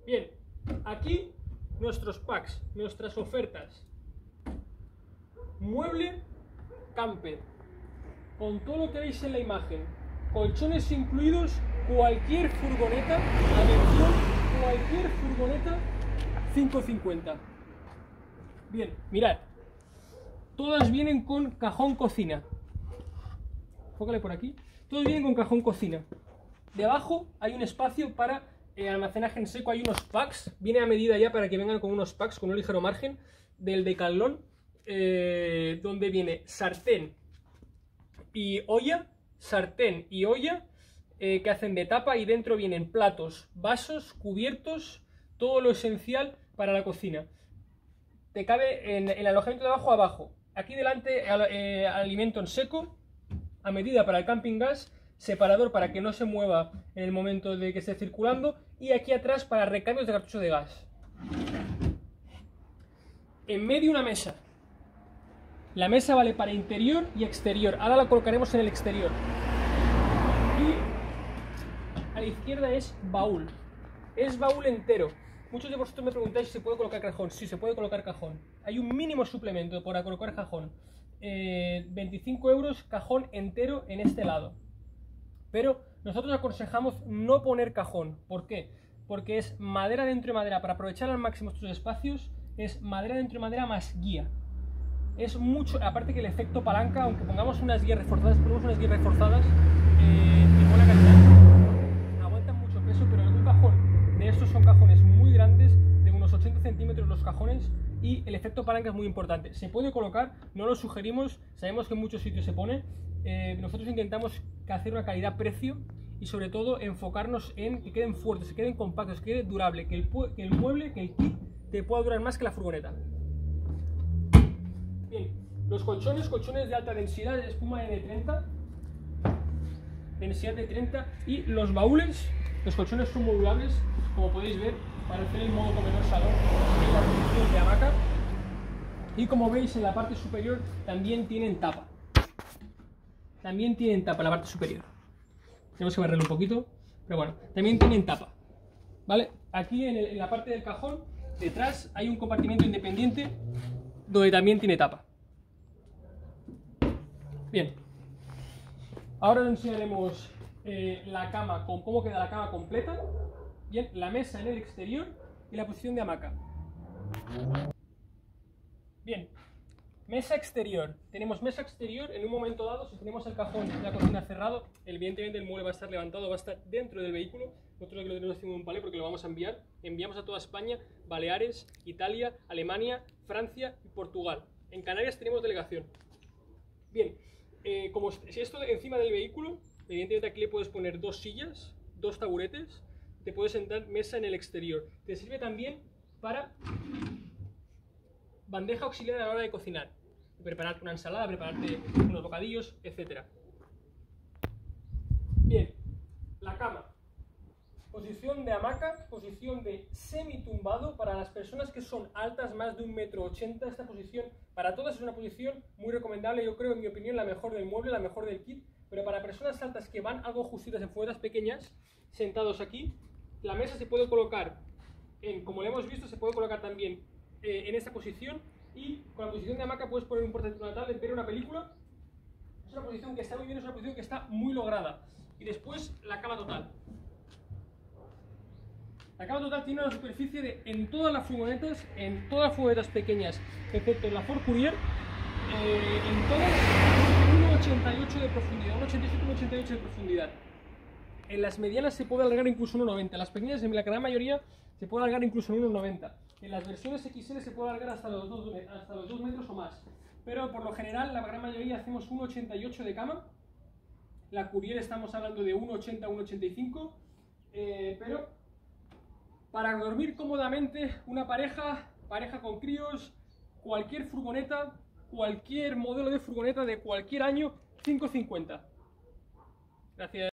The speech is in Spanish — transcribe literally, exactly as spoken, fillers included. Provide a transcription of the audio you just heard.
Bien, aquí nuestros packs, nuestras ofertas. Mueble camper, con todo lo que veis en la imagen, colchones incluidos, cualquier furgoneta, atención, cualquier furgoneta cinco cincuenta. Bien, mirad, todas vienen con cajón cocina. Fócale por aquí. Todos vienen con cajón cocina. Debajo hay un espacio para eh, almacenaje en seco, hay unos packs, viene a medida ya para que vengan con unos packs con un ligero margen del Decathlon, eh, donde viene sartén y olla, sartén y olla, eh, que hacen de tapa, y dentro vienen platos, vasos, cubiertos, todo lo esencial para la cocina. Te cabe en, en el alojamiento de abajo abajo. Aquí delante eh, alimento en seco, a medida para el camping gas, separador para que no se mueva en el momento de que esté circulando, y aquí atrás para recambios de cartucho de gas. En medio una mesa. La mesa vale para interior y exterior. Ahora la colocaremos en el exterior. Y a la izquierda es baúl. Es baúl entero. Muchos de vosotros me preguntáis si se puede colocar cajón. Sí, se puede colocar cajón. Hay un mínimo suplemento para colocar cajón. Eh, veinticinco euros cajón entero en este lado. Pero nosotros aconsejamos no poner cajón. ¿Por qué? Porque es madera dentro de madera. Para aprovechar al máximo estos espacios, es madera dentro de madera más guía. Es mucho, aparte que el efecto palanca, aunque pongamos unas guías reforzadas, ponemos unas guías reforzadas eh, de buena calidad, aguantan mucho peso, pero en un cajón de estos son cajones muy grandes, de unos ochenta centímetros los cajones, y el efecto palanca es muy importante. Se puede colocar, no lo sugerimos, sabemos que en muchos sitios se pone, eh, nosotros intentamos hacer una calidad-precio y sobre todo enfocarnos en que queden fuertes, que queden compactos, que quede durable, que el, que el mueble, que el kit te pueda durar más que la furgoneta. Bien, los colchones, colchones de alta densidad, de espuma N treinta, densidad de treinta, y los baúles, los colchones son modulables, como podéis ver, para hacer el modo comedor salón y la posición de hamaca, y como veis en la parte superior también tienen tapa, también tienen tapa en la parte superior, tenemos que barrerlo un poquito, pero bueno, también tienen tapa, ¿vale? Aquí en, el, en la parte del cajón, detrás hay un compartimento independiente donde también tiene tapa. Bien, ahora os enseñaremos eh, la cama, con cómo queda la cama completa. Bien, la mesa en el exterior y la posición de hamaca. Bien, mesa exterior. Tenemos mesa exterior. En un momento dado, si tenemos el cajón de la cocina cerrado, evidentemente el mueble va a estar levantado, va a estar dentro del vehículo. Nosotros lo tenemos haciendo un palé porque lo vamos a enviar. Enviamos a toda España, Baleares, Italia, Alemania, Francia y Portugal. En Canarias tenemos delegación. Bien, eh, como si esto encima del vehículo, evidentemente aquí le puedes poner dos sillas, dos taburetes, te puedes sentar mesa en el exterior. Te sirve también para bandeja auxiliar a la hora de cocinar, prepararte una ensalada, prepararte unos bocadillos, etcétera. Bien, la cama. Posición de hamaca, posición de semitumbado. Para las personas que son altas, más de un metro ochenta, esta posición para todas es una posición muy recomendable. Yo creo, en mi opinión, la mejor del mueble, la mejor del kit. Pero para personas altas que van algo justitas en fuerzas pequeñas, sentados aquí, la mesa se puede colocar, en, como lo hemos visto, se puede colocar también eh, en esta posición, y con la posición de hamaca puedes poner un portátil, una tablet, ver una película. Es una posición que está muy bien, es una posición que está muy lograda. Y después la cama total. La cama total tiene una superficie de, en todas las furgonetas, en todas las furgonetas pequeñas, excepto en la Ford Courier, eh, en todas, uno ochenta y ocho de profundidad, uno ochenta y siete, uno ochenta y ocho de profundidad. En las medianas se puede alargar incluso uno noventa, en las pequeñas, en la gran mayoría, se puede alargar incluso en uno noventa. En las versiones equis ele se puede alargar hasta los dos, hasta los dos metros o más. Pero por lo general, la gran mayoría hacemos uno ochenta y ocho de cama. La Courier estamos hablando de uno ochenta a uno ochenta y cinco, eh, pero para dormir cómodamente, una pareja, pareja con críos, cualquier furgoneta, cualquier modelo de furgoneta de cualquier año, cinco cincuenta. Gracias.